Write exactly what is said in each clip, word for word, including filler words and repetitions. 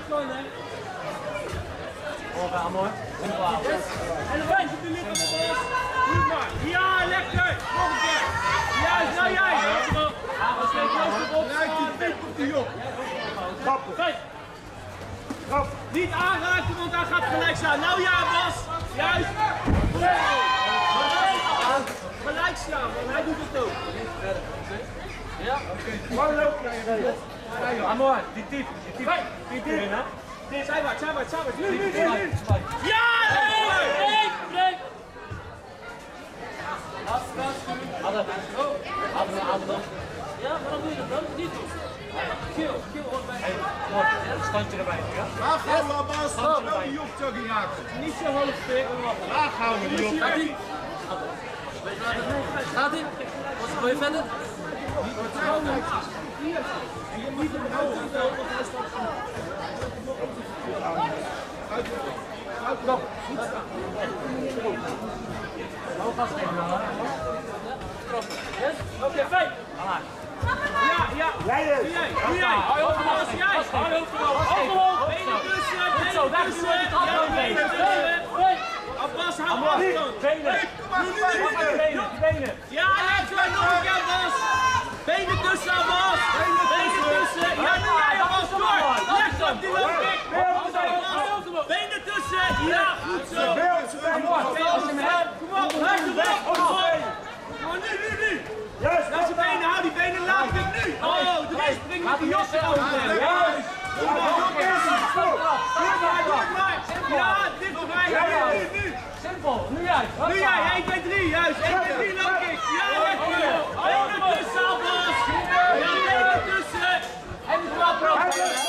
gewoon, hè. Oh, ga mooi. En dan wijs je de lip op de bos. Goed maar. Ja, lekker. Nog een keer. Juist, nou jij. Ja, we steek los erop. Ruik die pip op die joh. Trappen. Kijk. Trap. Niet aanraken, want hij gaat gelijk staan. Nou ja, Bas. Juist. Gelijk staan, want hij doet het ook. Ja? Maar loop naar je reden. Amor, die diep. Die diep. Die diep erin, hè? Zijwaarts, zijwaarts, zijwaarts. Nu, nu, nu, nu. Ja, nee, breek, breek. Adem. Adem, adem. Ja, waarom doe je dat dan? Niet doen. Kill, kill hoort bij. Hey, standje erbij, ja? Laag houden, Bas. Wel die opjogging maken. Niet zo hoog pik. Laag houden, die op. Gaat ie? Wat wil je verder? En je moet hem houden, want hij staat van. Kom. Hou vast even dan, hè? Oké, fijn. Ja, ja. Jij Doe jij, doe jij. Hou op, Bas, jij. Hou op, omhoog. Benen tussen, benen tussen. Ja, benen tussen. Abbas, hou afstand. Benen. Benen. Benen. Ja, lekker. Nog een keer, Bas. Benen tussen, Abbas. Benen tussen. Ja, nu jij, Abbas, door. Lekker op die loop ik. Benen tussen. Ja, goed zo. Kom op, hard erop. Kom nu, nu, nu. Laat zijn benen, hou die benen, laat ik hem nu. Oh, de rest springt met die jas erover. Juist. Kom maar. Ja, dichterbij. Nu, nu. Simpel. Nu jij. Nu jij, één, twee, drie, juist. één, twee, drie, loop ik. Ja, lekker. Benen tussen, Abbas. Ja, benen tussen. En die klap erop.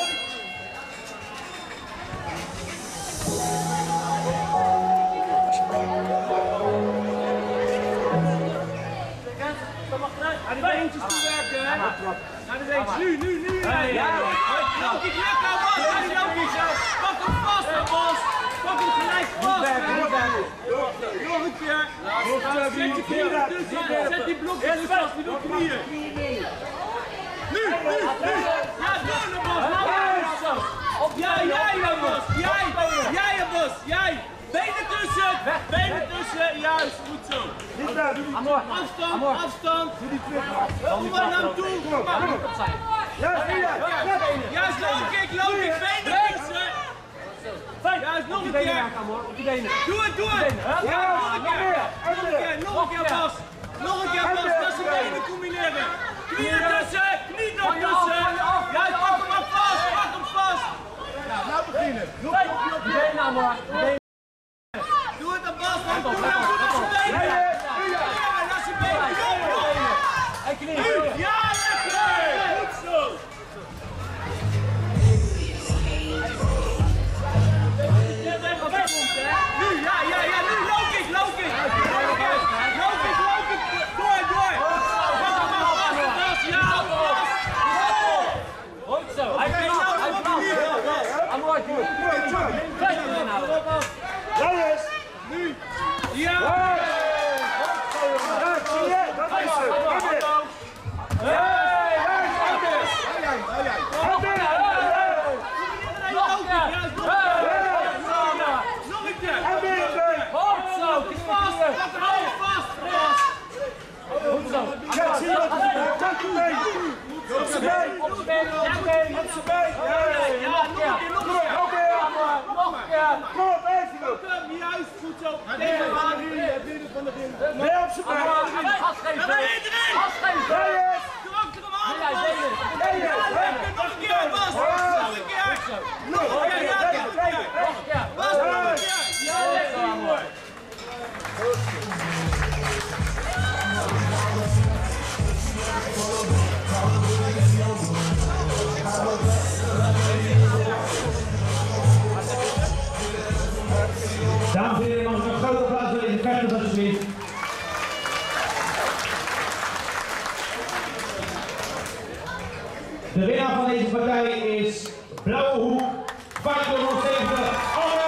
Naar de beentjes toe werken, hè? Naar de beentjes. Nu, nu, nu. Ja, loop ik lekker, Abbas. Ja, die loop ik. Pak hem vast, Abbas. Pak hem gelijk vast. Nog een keer. Zet je knieën tussen. Zet die blokjes tussen als die door knieën. Nu, nu, nu. Ja, door, Abbas. Ja, jij, Abbas. Jij, jij, Abbas. Jij. Benen tussen. Benen tussen. Juist, goed zo. Afstand, afstand. Kom maar naar hem toe. Kom maar. Juist, low kick, low kick. Benen tussen. Juist, nog een keer. Doe het, doe het. Ja, nog een keer. Nog een keer, nog een keer, Bas. Nog een keer, Bas. Dat ze benen combineren. Knieën tussen, knie nog tussen. Juist, pak hem maar vast, pak hem vast. Nou, nou beginnen. Doe het aan Bas, man. Doe het aan zijn benen. Ja, laat zijn benen. En knie. Ja, lekker. Goed zo. Nu, ja, ja, ja, nu loop ik, loop ik. Loop ik, loop ik. Door, door. Pak hem maar vast, Bas. Ja, Bas. Goed zo. Hij kan jou op die hier. Amor, doe het. Jij is. Nu. Ja. Ja, zie je? Dat is het. Kom in. Hey, Hou jij, hou jij. Nog een keer. Nog een keer. En weer. goed zo. Vast, pak de handen vast. Goed zo. Ja, zie je wat er gebeurt? Dank je mee. Op z'n been. Op z'n been, op z'n been. Op z'n been. Ja, nog een keer, nog een keer. Nog een keer. Nog een keer. Kom op, even nog. Juist, goed zo. Tegen aan. Binnen van de binnen. Nee, op z'n been. Gas geven. En dan erin. Gas geven. Jij is. Doe achter hem aan, Jij Bas. benen. Jij is. Nog een keer, Bas. Nog een keer. Nog een keer, ja, nog een keer. Nog een keer. Bas, nog een keer. Ja, lekker, Amor. Dames en heren, mag ik een groot applaus voor deze vechters alsjeblieft. De winnaar van deze partij is Blauwe Hoek, vijf honderdzeventig.